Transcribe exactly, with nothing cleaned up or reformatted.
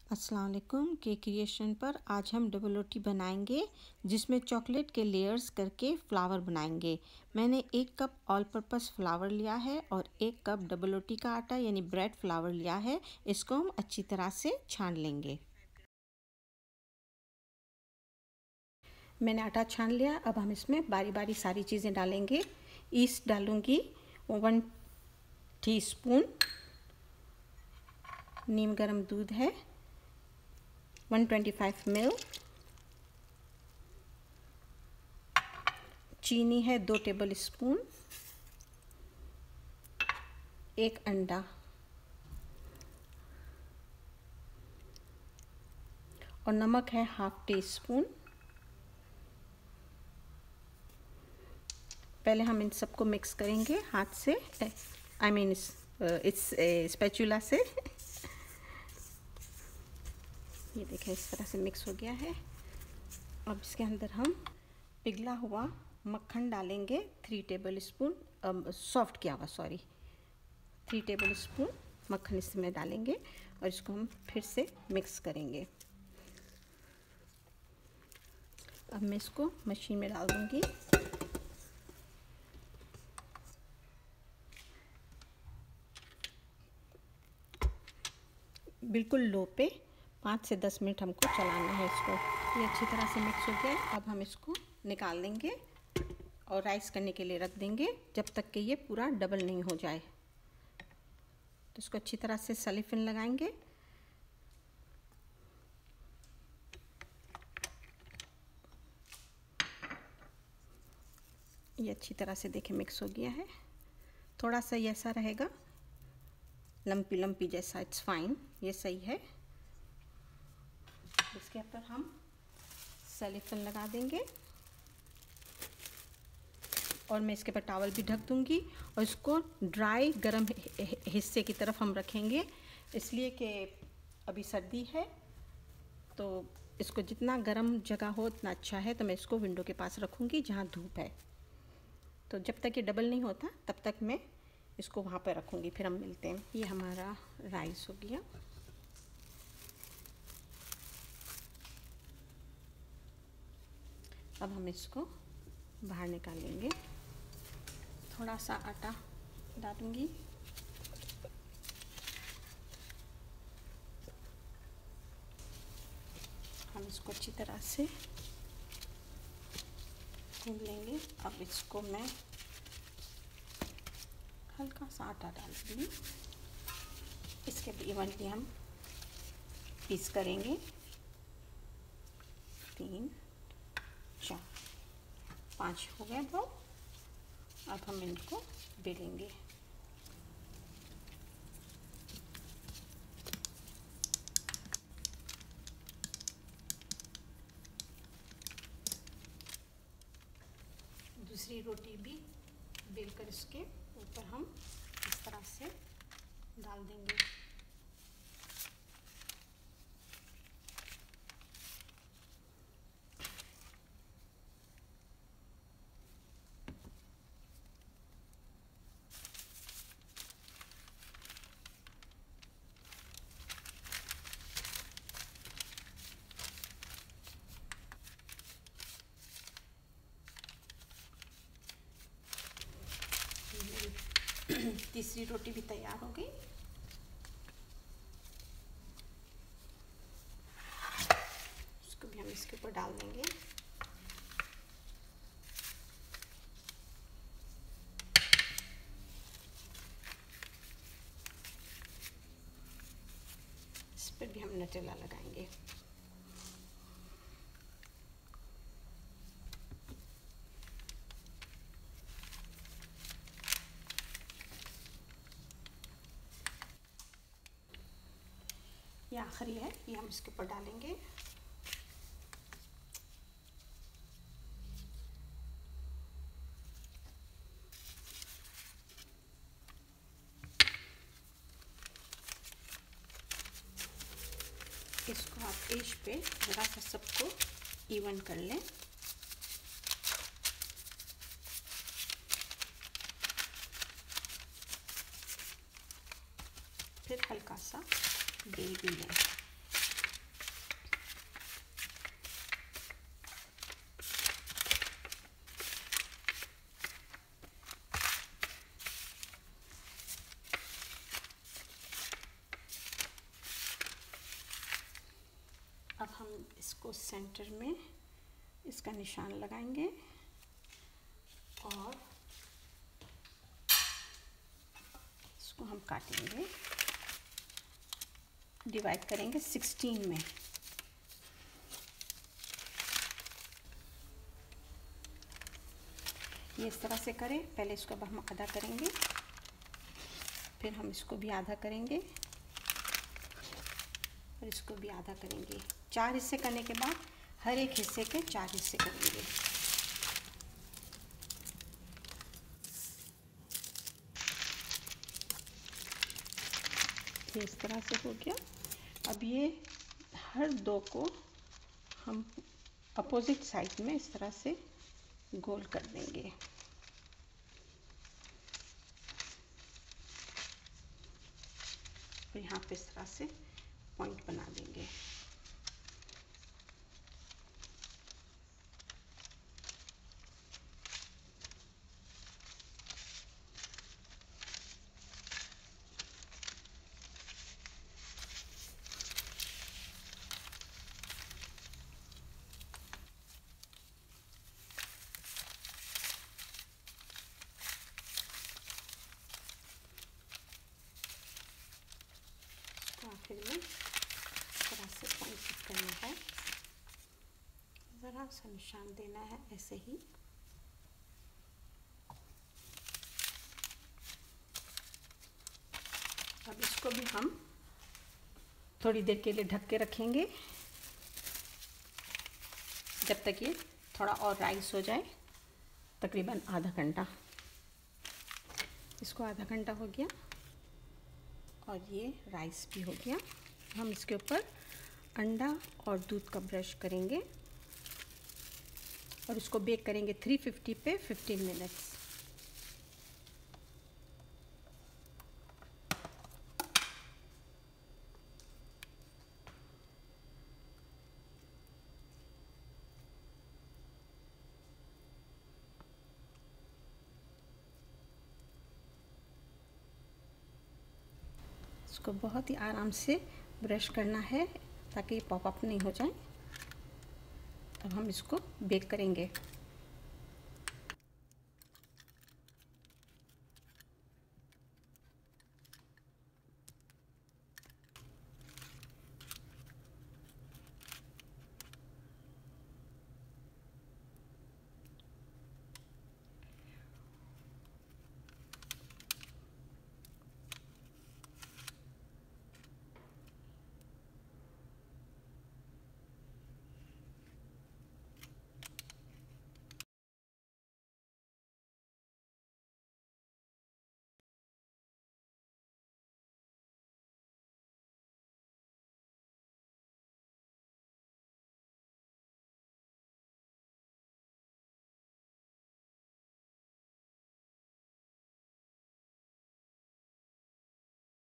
अस्सलाम वालेकुम। Cake creation पर आज हम डबल रोटी बनाएंगे जिसमें चॉकलेट के लेयर्स करके फ्लावर बनाएंगे। मैंने एक कप ऑल पर्पस फ्लावर लिया है और एक कप डबल रोटी का आटा यानी ब्रेड फ्लावर लिया है। इसको हम अच्छी तरह से छान लेंगे। मैंने आटा छान लिया। अब हम इसमें बारी बारी सारी चीज़ें डालेंगे। ईस्ट डालूंगी वन टीस्पून, नीम गर्म दूध है वन ट्वेंटी फाइव मिल, चीनी है दो टेबल स्पून, एक अंडा और नमक है हाफ टी स्पून। पहले हम इन सबको मिक्स करेंगे हाथ से, आई मीन इस स्पैचुला से। ये देखें इस तरह से मिक्स हो गया है। अब इसके अंदर हम पिघला हुआ मक्खन डालेंगे थ्री टेबल स्पून, सॉफ्ट किया हुआ सॉरी थ्री टेबल स्पून मक्खन इसमें डालेंगे और इसको हम फिर से मिक्स करेंगे। अब मैं इसको मशीन में डाल दूंगी। बिल्कुल लो पे पाँच से दस मिनट हमको चलाना है इसको। ये अच्छी तरह से मिक्स हो गया है। अब हम इसको निकाल लेंगे और राइस करने के लिए रख देंगे जब तक कि ये पूरा डबल नहीं हो जाए। तो इसको अच्छी तरह से सलीफिन लगाएंगे। ये अच्छी तरह से देखें मिक्स हो गया है। थोड़ा सा ये ऐसा रहेगा लंपी लंपी जैसा, इट्स फाइन, ये सही है। इसके ऊपर हम सलीफन लगा देंगे और मैं इसके ऊपर टॉवल भी ढक दूंगी और इसको ड्राई गर्म हिस्से की तरफ हम रखेंगे, इसलिए कि अभी सर्दी है तो इसको जितना गर्म जगह हो उतना अच्छा है। तो मैं इसको विंडो के पास रखूँगी जहाँ धूप है। तो जब तक ये डबल नहीं होता तब तक मैं इसको वहाँ पर रखूँगी, फिर हम मिलते हैं। ये हमारा राइस हो गया। अब हम इसको बाहर निकालेंगे। थोड़ा सा आटा डालूंगी, हम इसको अच्छी तरह से गूंद लेंगे। अब इसको मैं हल्का सा आटा डाल दूँगी। इसके भी इवनली हम पीस करेंगे। तीन चार पाँच हो गए दो। अब हम इनको बेलेंगे। दूसरी रोटी भी बेलकर इसके ऊपर हम इस तरह से डाल देंगे। तीसरी रोटी भी तैयार हो गई। इसको भी हम इसके ऊपर डाल देंगे। इस पर भी हम नटेला लगाएंगे। ये आखिरी है, ये हम इसके ऊपर डालेंगे। इसको आप एज पे जरा सा सबको इवन कर लें। फिर हल्का सा बेल भी लें। हम इसको सेंटर में इसका निशान लगाएंगे और इसको हम काटेंगे, डिवाइड करेंगे सिक्सटीन में। ये इस तरह से करें। पहले इसको अब हम आधा करेंगे, फिर हम इसको भी आधा करेंगे और इसको भी आधा करेंगे। चार हिस्से करने के बाद हर एक हिस्से के चार हिस्से करेंगे। ये इस तरह से हो गया। अब ये हर दो को हम अपोजिट साइड में इस तरह से गोल कर देंगे। और यहाँ पे इस तरह से पॉइंट बना देंगे। आखिर में इस तरह से पॉइंट करना है, ज़रा सा निशान देना है ऐसे ही। अब इसको भी हम थोड़ी देर के लिए ढक के रखेंगे, जब तक ये थोड़ा और राइस हो जाए, तकरीबन आधा घंटा। इसको आधा घंटा हो गया और ये राइस भी हो गया। हम इसके ऊपर अंडा और दूध का ब्रश करेंगे और इसको बेक करेंगे थ्री फिफ्टी पे फिफ्टीन मिनट्स। इसको बहुत ही आराम से ब्रश करना है ताकि पॉप अप नहीं हो जाए। अब हम इसको बेक करेंगे।